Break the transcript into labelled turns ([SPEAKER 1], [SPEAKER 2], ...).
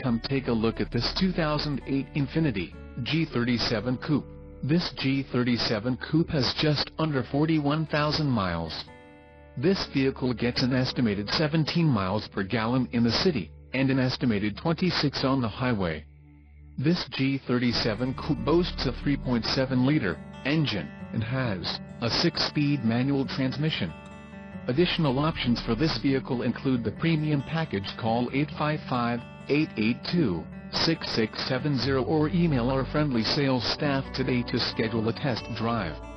[SPEAKER 1] come take a look at this 2008 Infiniti G37 Coupe. This G37 Coupe has just under 41,000 miles. This vehicle gets an estimated 17 miles per gallon in the city, and an estimated 26 on the highway. This G37 Coupe boasts a 3.7-liter engine, and has a 6-speed manual transmission. Additional options for this vehicle include the premium package. Call 855-882-6670 or email our friendly sales staff today to schedule a test drive.